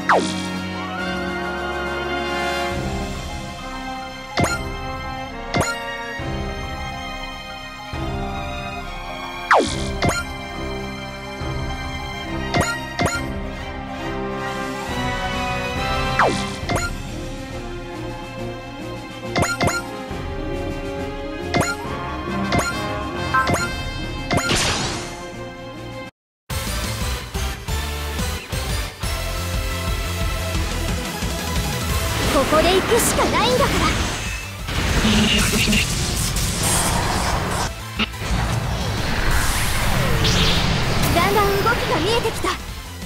ここで行くしかないんだから。だんだん動きが見えてきた。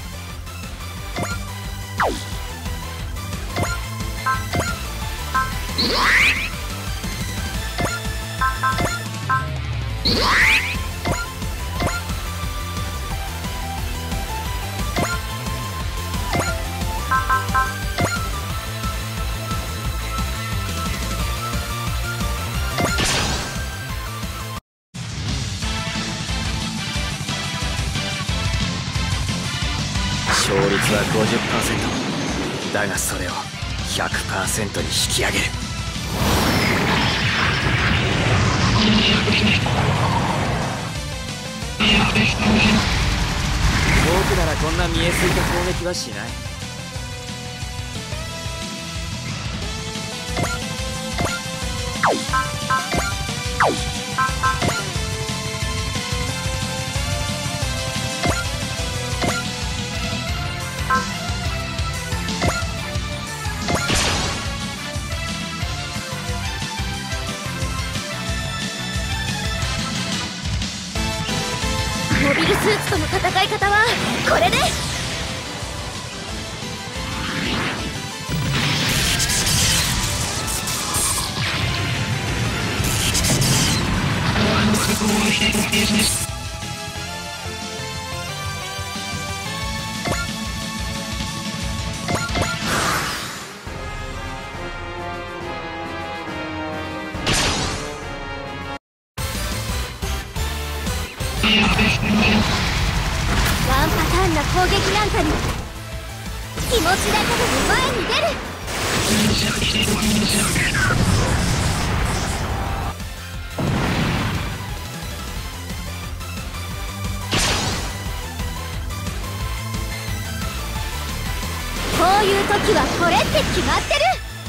勝率は 50%。 だがそれを 100% に引き上げる。僕ならこんな見えすいた攻撃はしない。 モビルスーツとの戦い方はこれで。ワンパターンな攻撃なんかに気持ちだけで前に出る。こういう時はこれって決まってる。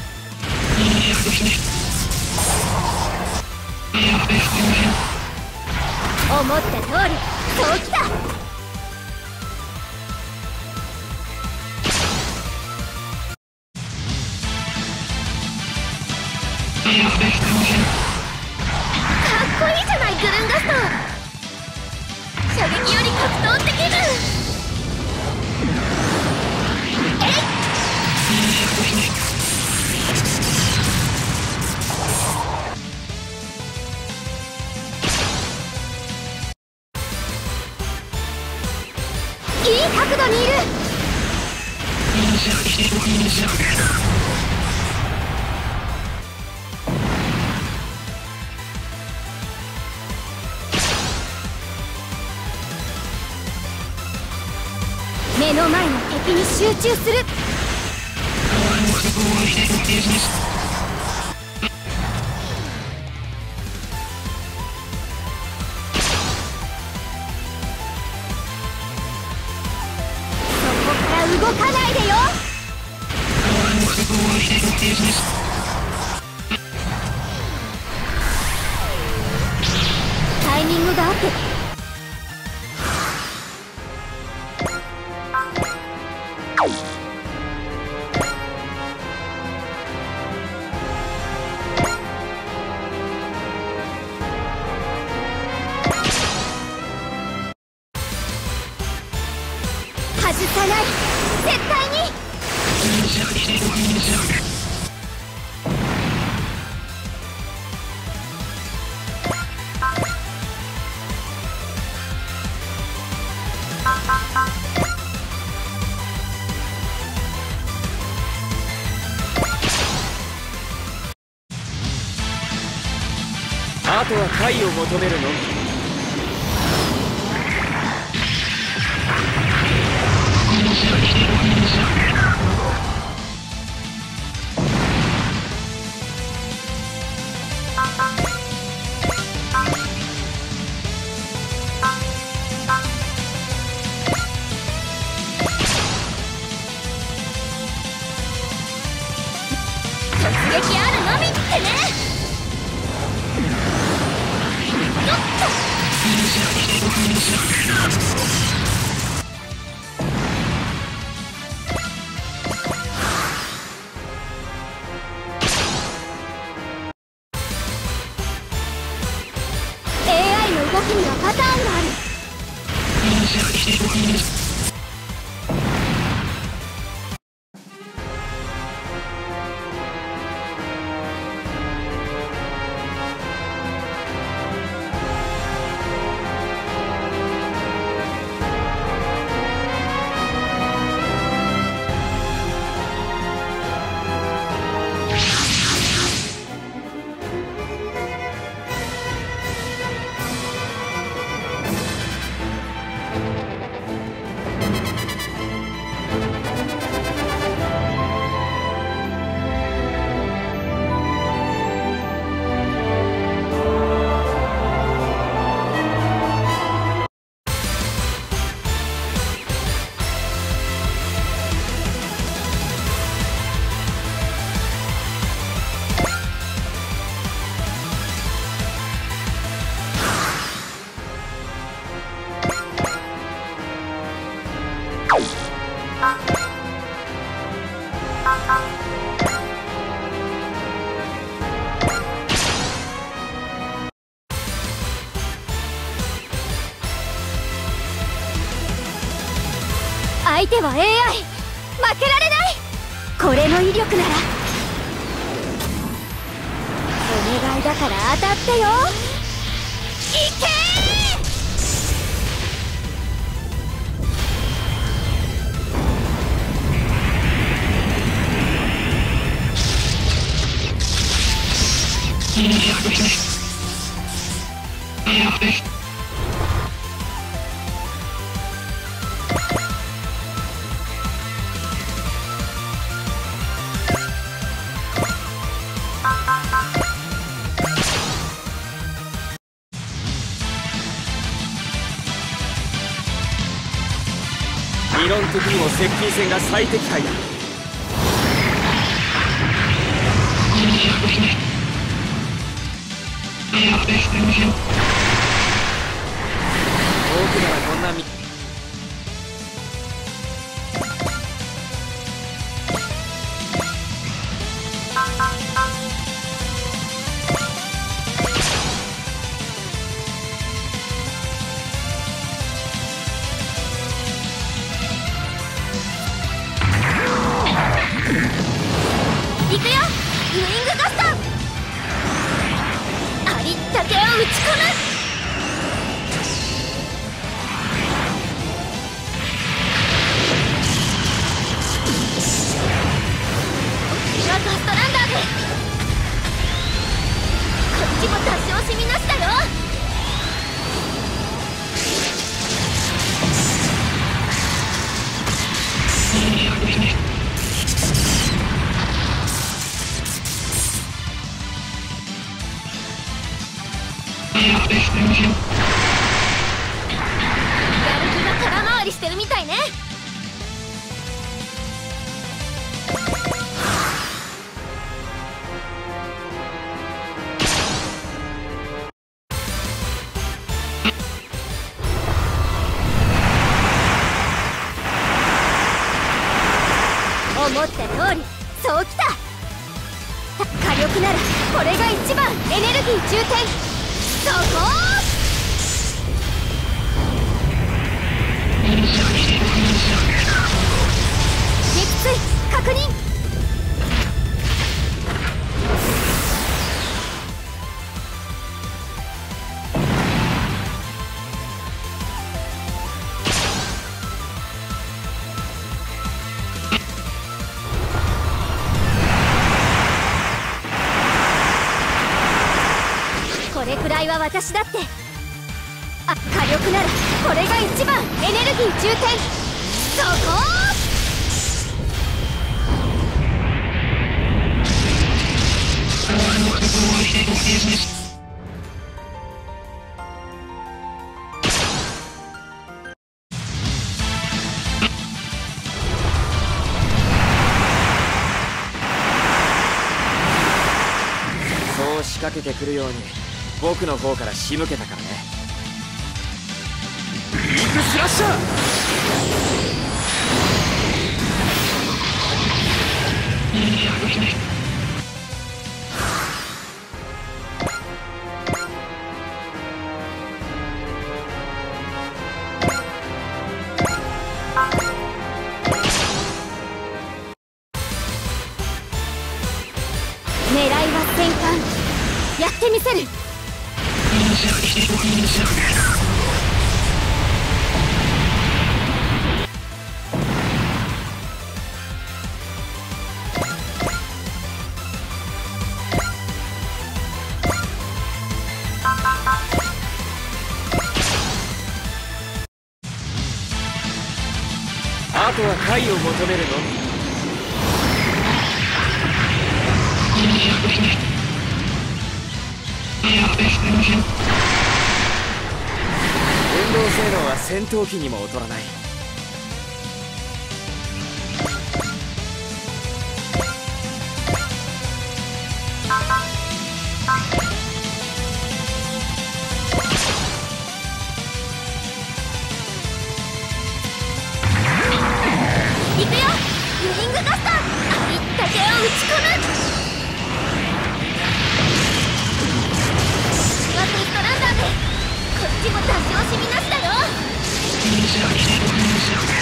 思った通りそうきた。かっこいいじゃないグルンガスト。射撃より格闘的分。えいっ。いい角度にいる。目の前の敵に集中する。動かないでよ。タイミングが合ってる。外さない、絶対に。 あとは解を求めるのみ。 撃あるのみってね。よっと。AI の動きにはパターンがある。相手は AI。 負けられない。これの威力ならお願いだから当たってよ。いけ理論的にも接近戦が最適解だ。僕ならこんな行くよ、ウイングガスト。ありったけを打ち込む。ガストランダーでこっちも多少しみなしだよ。やる気が空回りしてるみたいね。思った通りそうきた。火力ならこれが一番。エネルギー充填。そこ撃墜確認。これくらいは私だって。火力ならこれが一番。エネルギー充填。そこ掛けてくるように僕の方から仕向けたからね。ビッグスラッシャー。 狙いは戦艦。やってみせる。 あとは解を求めるのみ。運動性能は戦闘機にも劣らない。 行くよ、ウイングガスト。ありったけを打ち込む。私はテストランダーでこっちも出し惜しみなしだよ。